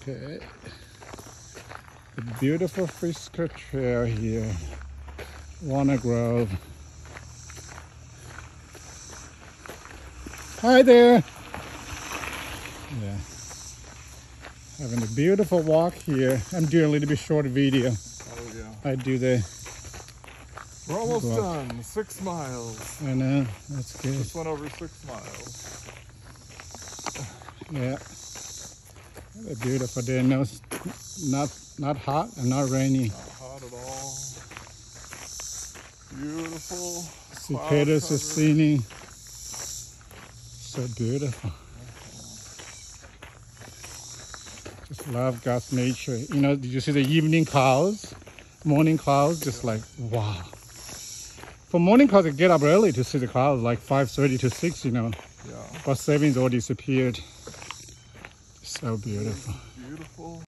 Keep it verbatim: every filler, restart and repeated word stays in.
Okay. The beautiful Frisco trail here. Warner Grove. Hi there. Yeah. Having a beautiful walk here. I'm doing a little bit short video. Oh yeah. I do the... We're almost walk. done. Six miles. I know. That's good. Just went over six miles. Yeah. A beautiful day. No, not not hot and not rainy. Not hot at all. Beautiful. Cicadas are singing. So beautiful. Just love God's nature. You know, did you see the evening clouds? Morning clouds? Just like, wow. For morning clouds, I get up early to see the clouds, like five thirty to six, you know. Yeah. But seven's all disappeared. So beautiful. Beautiful.